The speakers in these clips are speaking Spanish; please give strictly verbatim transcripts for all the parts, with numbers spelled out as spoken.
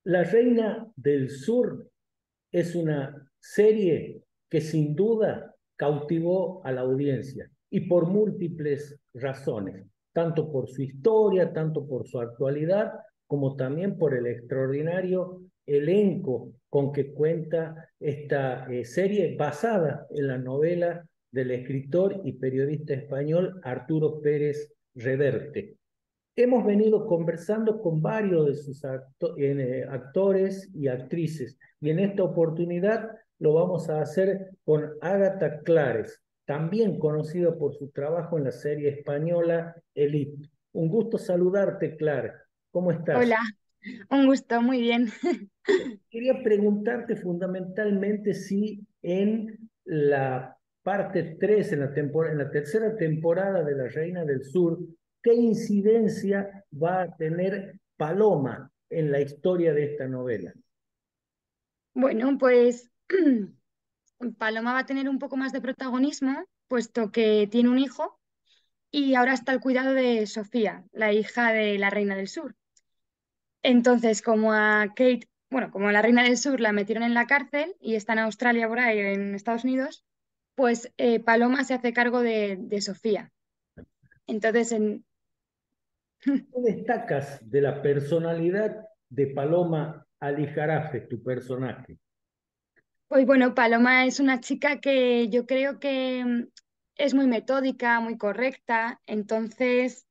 La Reina del Sur es una serie que sin duda cautivó a la audiencia y por múltiples razones, tanto por su historia, tanto por su actualidad, como también por el extraordinario elenco con que cuenta esta eh, serie basada en la novela del escritor y periodista español Arturo Pérez Reverte. Hemos venido conversando con varios de sus acto eh, actores y actrices y en esta oportunidad lo vamos a hacer con Ágata Clares, también conocida por su trabajo en la serie española Elite. Un gusto saludarte, Clara. ¿Cómo estás? Hola, un gusto, muy bien. Quería preguntarte fundamentalmente si en la parte tres, en la, tempor en la tercera temporada de La Reina del Sur, ¿qué incidencia va a tener Paloma en la historia de esta novela? Bueno, pues Paloma va a tener un poco más de protagonismo, puesto que tiene un hijo y ahora está al cuidado de Sofía, la hija de la Reina del Sur. Entonces, como a Kate, bueno, como a la Reina del Sur la metieron en la cárcel y está en Australia por ahí, en Estados Unidos, pues eh, Paloma se hace cargo de, de Sofía. Entonces, en, ¿Qué destacas de la personalidad de Paloma Alijarafe, tu personaje? pues bueno, Paloma es una chica que yo creo que mm, es muy metódica, muy correcta, entonces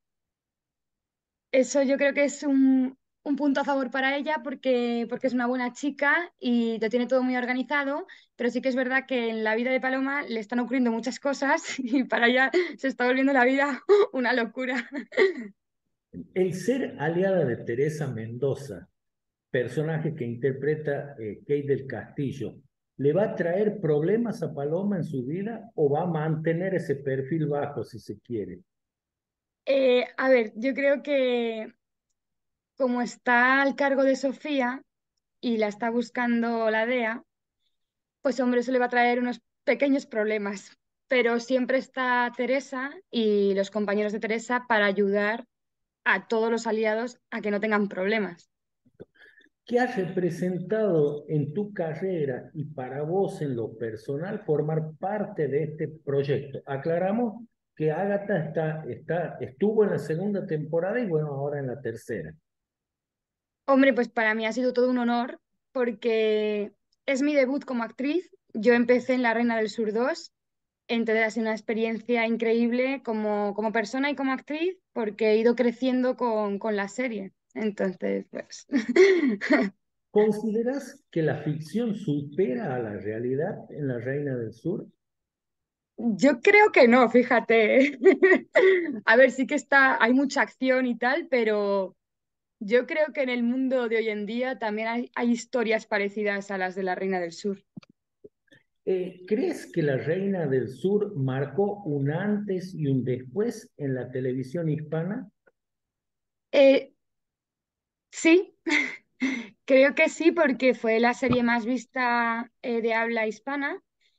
eso yo creo que es un, un punto a favor para ella porque, porque es una buena chica y lo tiene todo muy organizado, pero sí que es verdad que en la vida de Paloma le están ocurriendo muchas cosas y para ella se está volviendo la vida una locura. El ser aliada de Teresa Mendoza, personaje que interpreta eh, Kate del Castillo, ¿le va a traer problemas a Paloma en su vida o va a mantener ese perfil bajo si se quiere? Eh, a ver, yo creo que como está al cargo de Sofía y la está buscando la D E A, pues hombre, eso le va a traer unos pequeños problemas, pero siempre está Teresa y los compañeros de Teresa para ayudar a todos los aliados a que no tengan problemas. ¿Qué ha representado en tu carrera y para vos en lo personal formar parte de este proyecto? Aclaramos que Ágata está, está, estuvo en la segunda temporada y bueno, ahora en la tercera. Hombre, pues para mí ha sido todo un honor porque es mi debut como actriz. Yo empecé en La Reina del Sur dos, entonces ha sido una experiencia increíble como, como persona y como actriz porque he ido creciendo con, con la serie. Entonces, pues ¿Consideras que la ficción supera a la realidad en La Reina del Sur? yo creo que no, fíjate. A ver, sí que está, hay mucha acción y tal, pero yo creo que en el mundo de hoy en día también hay, hay historias parecidas a las de la Reina del Sur. Eh, ¿crees que La Reina del Sur marcó un antes y un después en la televisión hispana? Eh, sí, creo que sí, porque fue la serie más vista eh, de habla hispana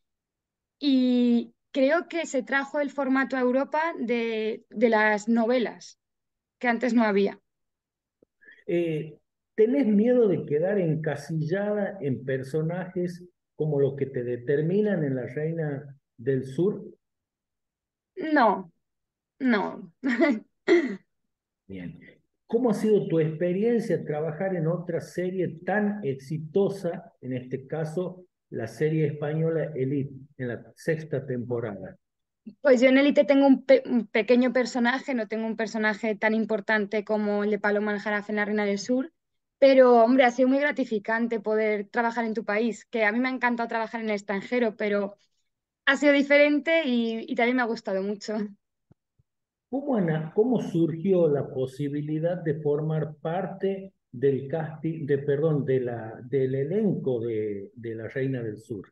y creo que se trajo el formato a Europa de, de las novelas, que antes no había. Eh, ¿tenés miedo de quedar encasillada en personajes como los que te determinan en La Reina del Sur? No, no. Bien. ¿Cómo ha sido tu experiencia trabajar en otra serie tan exitosa, en este caso la serie española Elite, en la sexta temporada? Pues yo en Elite tengo un, pe- un pequeño personaje, no tengo un personaje tan importante como el de Paloma Aljarafe en La Reina del Sur, pero hombre, ha sido muy gratificante poder trabajar en tu país, que a mí me ha encantado trabajar en el extranjero, pero ha sido diferente y, y también me ha gustado mucho. ¿Cómo, Ana, cómo surgió la posibilidad de formar parte del casting, de, perdón, de la, del elenco de, de La Reina del Sur?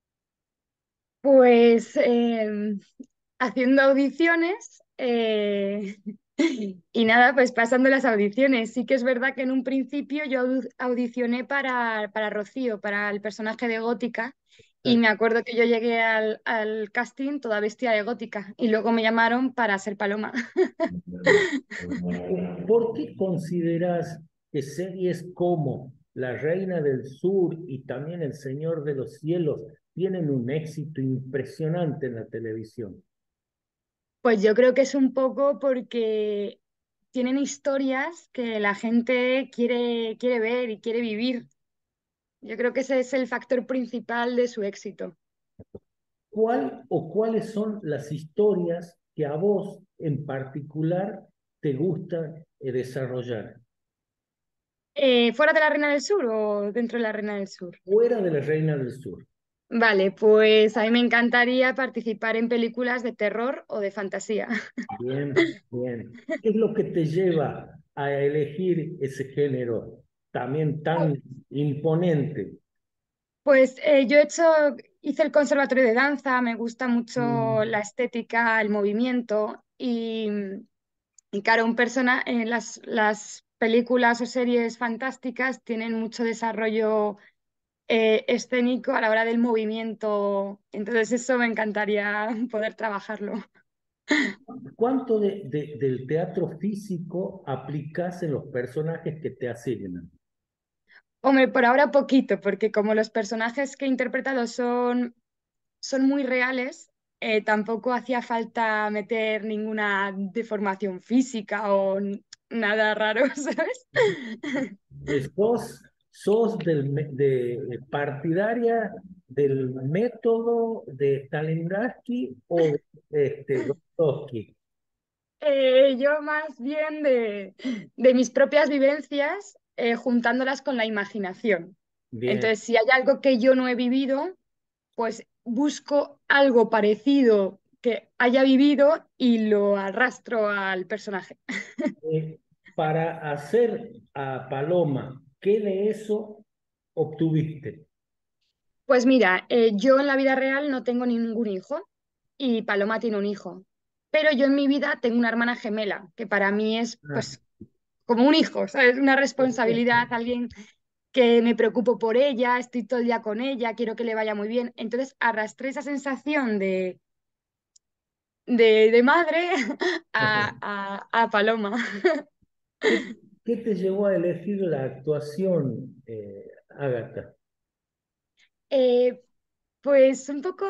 Pues eh, haciendo audiciones eh, y nada, pues pasando las audiciones. Sí que es verdad que en un principio yo au- audicioné para, para Rocío, para el personaje de Gótica, y me acuerdo que yo llegué al, al casting toda vestida de Gótica y luego me llamaron para ser Paloma. ¿Por qué consideras que series como La Reina del Sur y también El Señor de los Cielos tienen un éxito impresionante en la televisión. Pues yo creo que es un poco porque tienen historias que la gente quiere, quiere ver y quiere vivir. Yo creo que ese es el factor principal de su éxito. ¿Cuál o cuáles son las historias que a vos en particular te gusta eh, desarrollar? Eh, ¿fuera de la Reina del Sur o dentro de la Reina del Sur? Fuera de la Reina del Sur. Vale, pues a mí me encantaría participar en películas de terror o de fantasía. Bien, bien. ¿Qué es lo que te lleva a elegir ese género también tan imponente? Pues eh, yo he hecho, hice el conservatorio de danza, me gusta mucho la Mm. estética, el movimiento y, y claro, un persona, eh, las, las películas o series fantásticas tienen mucho desarrollo eh, escénico a la hora del movimiento, entonces eso me encantaría poder trabajarlo. ¿Cuánto de, de- del teatro físico aplicas en los personajes que te asignan? Hombre, por ahora poquito, porque como los personajes que he interpretado son son muy reales, eh, tampoco hacía falta meter ninguna deformación física o n- nada raro, ¿sabes? Eh, ¿Sos, sos del, me- de, partidaria del método de Stalingrasky o de este, Dostoevsky? Eh, yo más bien de, de mis propias vivencias, eh, juntándolas con la imaginación. Bien. Entonces, si hay algo que yo no he vivido, pues busco algo parecido que haya vivido y lo arrastro al personaje. Eh, para hacer a Paloma, ¿qué de eso obtuviste? Pues mira, eh, yo en la vida real no tengo ningún hijo y Paloma tiene un hijo, pero yo en mi vida tengo una hermana gemela, que para mí es Ah, pues como un hijo, ¿sabes? Una responsabilidad, alguien que me preocupo por ella, estoy todo el día con ella, quiero que le vaya muy bien. Entonces arrastré esa sensación de, de, de madre a, a, a Paloma. ¿Qué, qué te llevó a elegir la actuación, eh, Ágata? Eh, pues un poco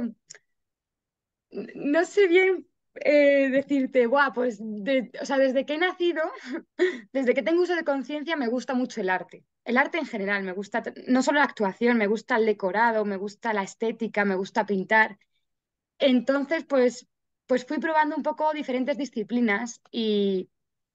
no sé bien eh, decirte, guau, pues de- o sea, desde que he nacido, desde que tengo uso de conciencia, me gusta mucho el arte. El arte en general, me gusta t- no solo la actuación, me gusta el decorado, me gusta la estética, me gusta pintar. Entonces, pues, pues fui probando un poco diferentes disciplinas y,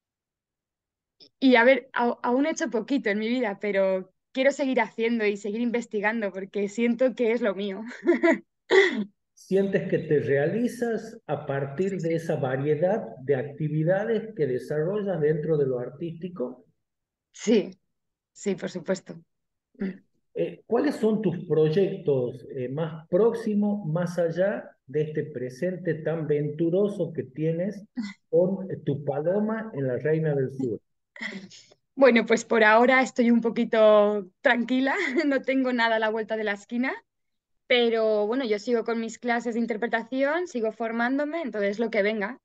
y a ver, au- aún he hecho poquito en mi vida, pero quiero seguir haciendo y seguir investigando porque siento que es lo mío. ¿Sientes que te realizas a partir de esa variedad de actividades que desarrollas dentro de lo artístico? Sí, sí, por supuesto. Mm. Eh, ¿cuáles son tus proyectos eh, más próximos, más allá de este presente tan venturoso que tienes con eh, tu paloma en la Reina del Sur? Bueno, pues por ahora estoy un poquito tranquila, no tengo nada a la vuelta de la esquina, pero bueno, yo sigo con mis clases de interpretación, sigo formándome, entonces lo que venga.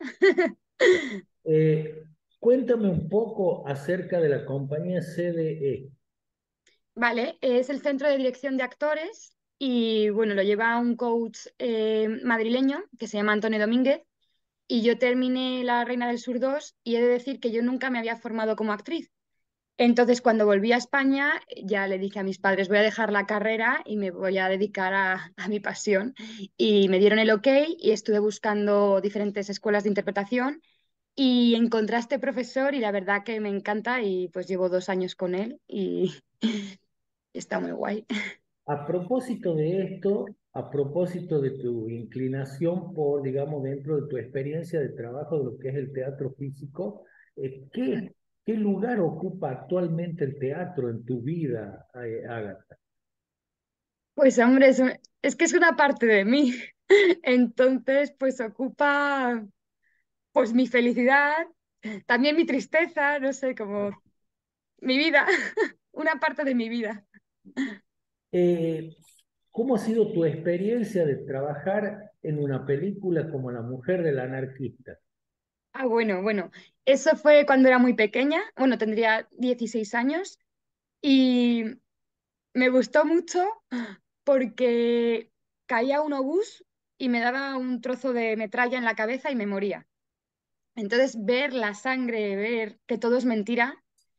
Eh, cuéntame un poco acerca de la compañía C D E. Vale, es el Centro de Dirección de Actores y bueno, lo lleva un coach eh, madrileño que se llama Antonio Domínguez y yo terminé La Reina del Sur dos y he de decir que yo nunca me había formado como actriz. Entonces, cuando volví a España, ya le dije a mis padres, voy a dejar la carrera y me voy a dedicar a, a mi pasión. Y me dieron el ok y estuve buscando diferentes escuelas de interpretación y encontré a este profesor y la verdad que me encanta y pues llevo dos años con él y está muy guay. A propósito de esto, a propósito de tu inclinación por, digamos, dentro de tu experiencia de trabajo de lo que es el teatro físico, eh, ¿qué, qué lugar ocupa actualmente el teatro en tu vida, eh, Ágata? Pues hombre, es, es que es una parte de mí. Entonces, pues ocupa pues mi felicidad, también mi tristeza, no sé, como mi vida, una parte de mi vida. Eh, ¿cómo ha sido tu experiencia de trabajar en una película como La mujer del anarquista? Ah, bueno, bueno, eso fue cuando era muy pequeña, bueno, tendría dieciséis años Y me gustó mucho porque caía un obús y me daba un trozo de metralla en la cabeza y me moría. Entonces, ver la sangre, ver que todo es mentira,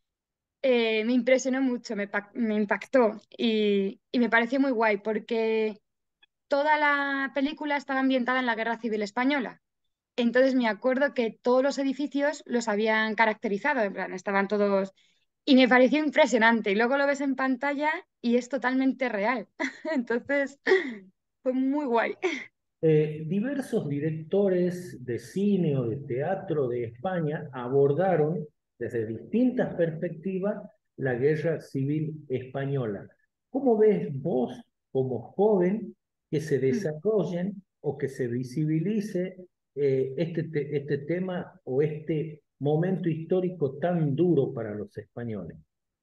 eh, me impresionó mucho, me, pa- me impactó y, y me pareció muy guay porque toda la película estaba ambientada en la Guerra Civil Española. Entonces me acuerdo que todos los edificios los habían caracterizado, en plan, estaban todos... Y me pareció impresionante. Y luego lo ves en pantalla y es totalmente real. Entonces, fue muy guay. Eh, diversos directores de cine o de teatro de España abordaron desde distintas perspectivas la guerra civil española. ¿Cómo ves vos, como joven, que se desarrollen o que se visibilice eh, este, te- este tema o este momento histórico tan duro para los españoles?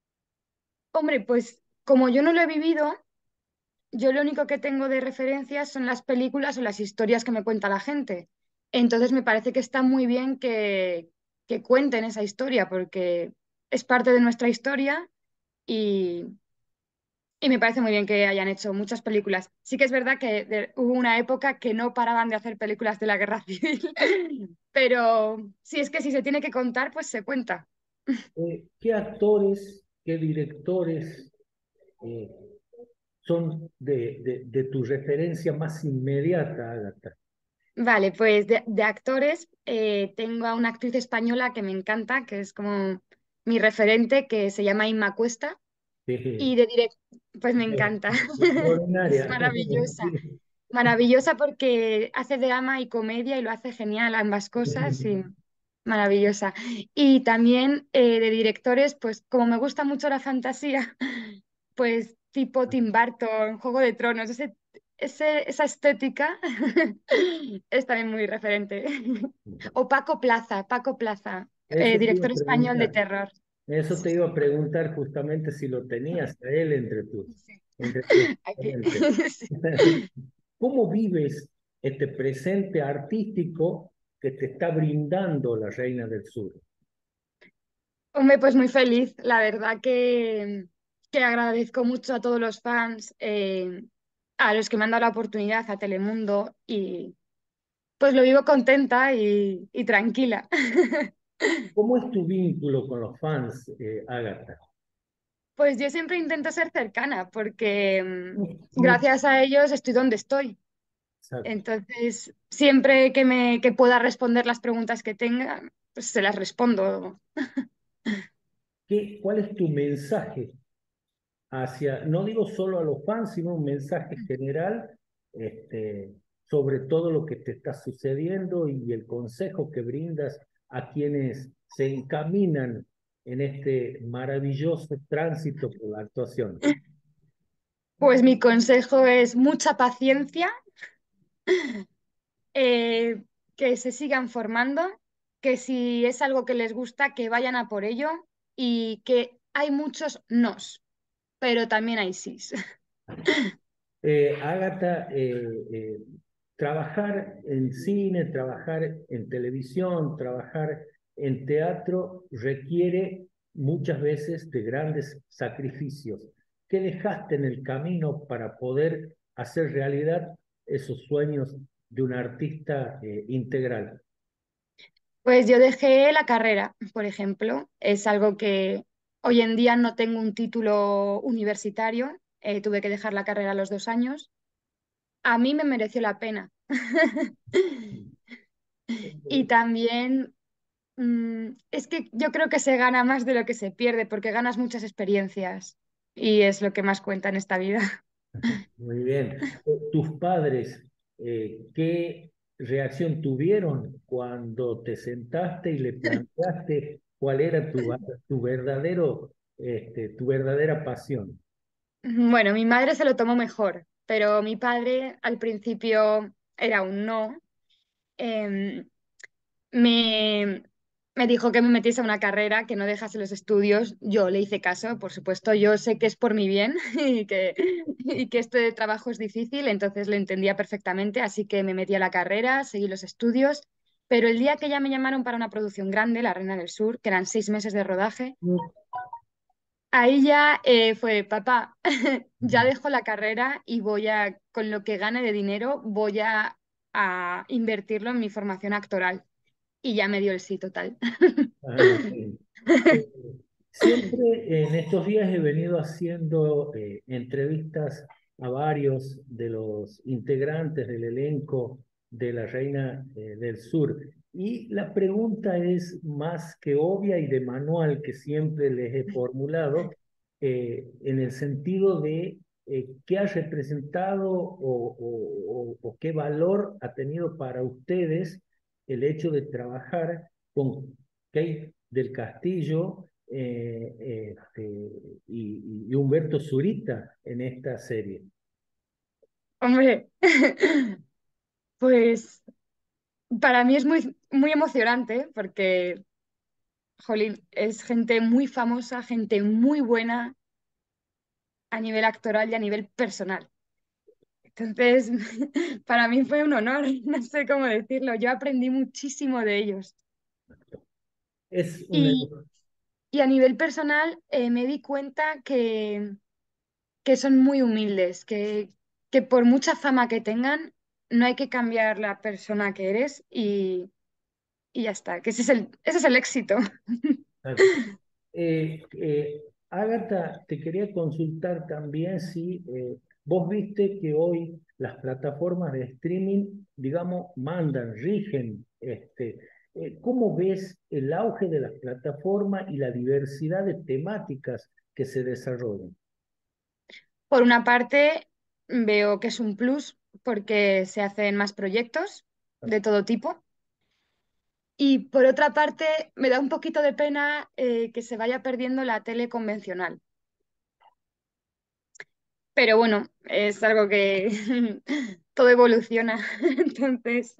Hombre, pues como yo no lo he vivido, yo lo único que tengo de referencia son las películas o las historias que me cuenta la gente. Entonces me parece que está muy bien que, que cuenten esa historia porque es parte de nuestra historia y, y me parece muy bien que hayan hecho muchas películas. Sí que es verdad que de- hubo una época que no paraban de hacer películas de la guerra civil, pero sí es que si se tiene que contar, pues se cuenta. Eh, ¿qué actores, qué directores eh, son de, de, de tu referencia más inmediata, Agatha? Vale, pues de, de actores eh, tengo a una actriz española que me encanta, que es como mi referente, que se llama Inma Cuesta, y Eh, de direct pues me encanta. Es extraordinaria. maravillosa. Sí. Maravillosa porque hace drama y comedia y lo hace genial, ambas cosas, y maravillosa. Y también eh, de directores, pues como me gusta mucho la fantasía, pues tipo Tim Burton, Juego de Tronos, ese, ese- esa estética es también muy referente. O Paco Plaza, Paco Plaza, Eso eh, te iba director a español de preguntar. terror. Eso te iba a preguntar justamente si lo tenías a él entre tus, entre tus Aquí. referentes. Sí. ¿Cómo vives este presente artístico que te está brindando la Reina del Sur? Hombre, pues muy feliz. La verdad que, que agradezco mucho a todos los fans, eh, a los que me han dado la oportunidad, a Telemundo, y pues lo vivo contenta y, y tranquila. ¿Cómo es tu vínculo con los fans, eh, Ágata? Pues yo siempre intento ser cercana porque mm, gracias a ellos estoy donde estoy. Exacto. Entonces, siempre que me que pueda responder las preguntas que tenga, pues se las respondo. ¿Qué, cuál es tu mensaje hacia, no digo solo a los fans, sino un mensaje general, este, sobre todo lo que te está sucediendo y el consejo que brindas a quienes se encaminan en este maravilloso tránsito por la actuación? Pues mi consejo es mucha paciencia, eh, que se sigan formando, que si es algo que les gusta, que vayan a por ello y que hay muchos nos, pero también hay sís. Eh, Ágata, eh, eh, trabajar en cine, trabajar en televisión, trabajar en teatro requiere muchas veces de grandes sacrificios. ¿Qué dejaste en el camino para poder hacer realidad esos sueños de un artista eh, integral? Pues yo dejé la carrera, por ejemplo, es algo que hoy en día no tengo un título universitario, eh, tuve que dejar la carrera a los dos años. A mí me mereció la pena. Y también mm, es que yo creo que se gana más de lo que se pierde, porque ganas muchas experiencias y es lo que más cuenta en esta vida. Muy bien. Eh, ¿Tus padres eh, qué reacción tuvieron cuando te sentaste y le planteaste cuál era tu, tu verdadero, este, tu verdadera pasión? Bueno, mi madre se lo tomó mejor, pero mi padre al principio era un no. Em, me, me dijo que me metiese a una carrera, que no dejase los estudios. Yo le hice caso, por supuesto. Yo sé que es por mi bien y que, y que este trabajo es difícil, entonces lo entendía perfectamente, así que me metí a la carrera, seguí los estudios. Pero el día que ya me llamaron para una producción grande, La Reina del Sur, que eran seis meses de rodaje, Ahí ya eh, fue, papá, ya dejo la carrera y voy a, con lo que gane de dinero, voy a, a invertirlo en mi formación actoral. Y ya me dio el sí total. Ah, sí. Eh, Siempre en estos días he venido haciendo eh, entrevistas a varios de los integrantes del elenco de La Reina eh, del Sur. Y la pregunta es más que obvia y de manual que siempre les he formulado, eh, en el sentido de eh, qué ha representado o, o- o- o qué valor ha tenido para ustedes el hecho de trabajar con Kate del Castillo eh, este, y, y Humberto Zurita en esta serie. Hombre, pues para mí es muy, muy emocionante porque, jolín, es gente muy famosa, gente muy buena a nivel actoral y a nivel personal. Entonces, para mí fue un honor, no sé cómo decirlo. Yo aprendí muchísimo de ellos. Es una, Y, y a nivel personal, eh, me di cuenta que, que son muy humildes, que, que por mucha fama que tengan, no hay que cambiar la persona que eres y, y ya está, que ese es el, ese es el éxito. Eh, eh, Ágata, te quería consultar también si eh, vos viste que hoy las plataformas de streaming, digamos, mandan, rigen, este, eh, ¿cómo ves el auge de las plataformas y la diversidad de temáticas que se desarrollan? Por una parte, veo que es un plus porque se hacen más proyectos de todo tipo. Y por otra parte, me da un poquito de pena eh, que se vaya perdiendo la tele convencional. Pero bueno, es algo que todo evoluciona. Entonces,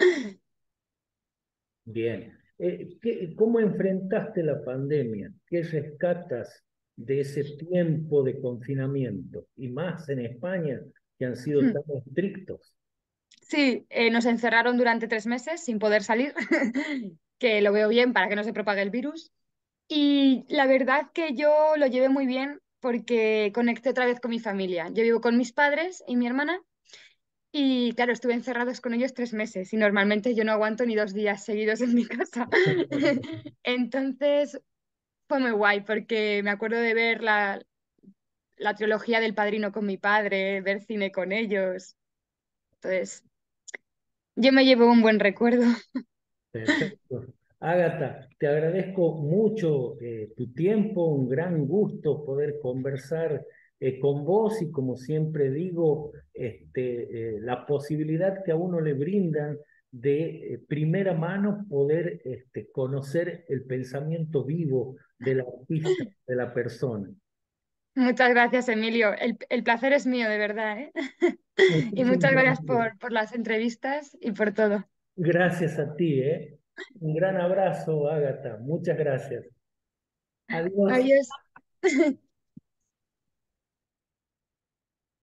Bien. Eh, ¿qué- cómo enfrentaste la pandemia? ¿Qué rescatas de ese tiempo de confinamiento? Y más en España, que han sido tan estrictos. sí, eh, nos encerraron durante tres meses sin poder salir, que lo veo bien para que no se propague el virus. Y la verdad que yo lo llevé muy bien porque conecté otra vez con mi familia. Yo vivo con mis padres y mi hermana y claro, estuve encerrados con ellos tres meses y normalmente yo no aguanto ni dos días seguidos en mi casa. Entonces fue muy guay porque me acuerdo de ver la, la trilogía del Padrino con mi padre, ver cine con ellos. Entonces, yo me llevo un buen recuerdo. Perfecto. Ágata, te agradezco mucho eh, tu tiempo, un gran gusto poder conversar eh, con vos y como siempre digo, este, eh, la posibilidad que a uno le brindan de eh, primera mano poder este, conocer el pensamiento vivo del artista, de la persona. Muchas gracias, Emilio. El, el placer es mío, de verdad, ¿eh? Y Muchísimas muchas gracias gracias. por, por las entrevistas y por todo. Gracias a ti, ¿eh? Un gran abrazo, Ágata. Muchas gracias. Adiós. Adiós.